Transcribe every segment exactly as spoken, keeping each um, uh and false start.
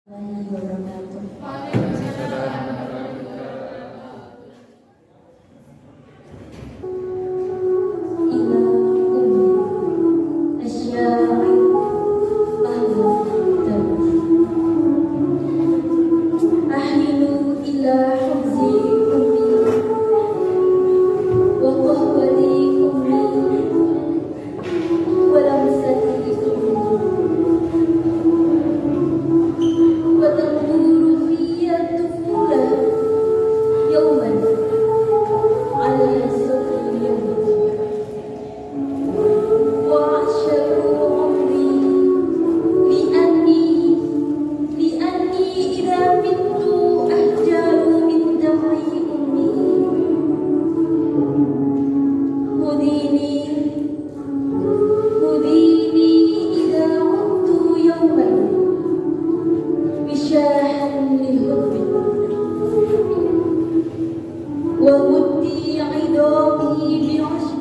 ومدي عظامي بعشب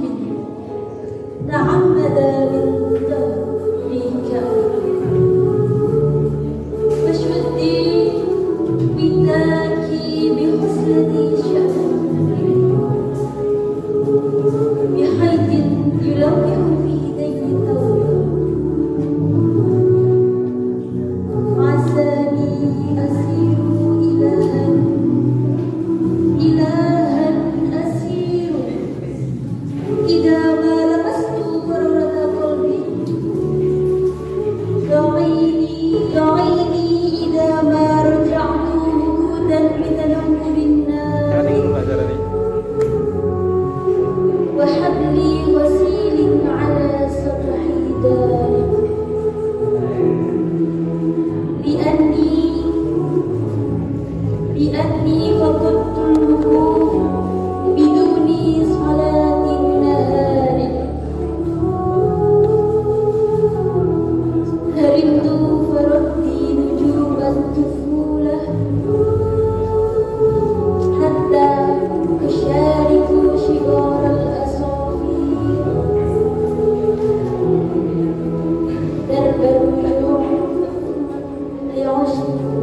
تعمد من ظهرك وشدي بداكي بخصلة شأن بحيث يلوح في يدي ثوبا عساني أسير إلها إلها أسير إذا ما لمست برد قلبي يعيني يعيني إذا ما رجعت وجودا بتنور النار وحبلي وسيل على سطح دار لأني لأني فقدت الوقوف بدون صلاة النهار هرمت فردي نجوم الطفولة حتى أشارك شجار الأصافير دربا يعشق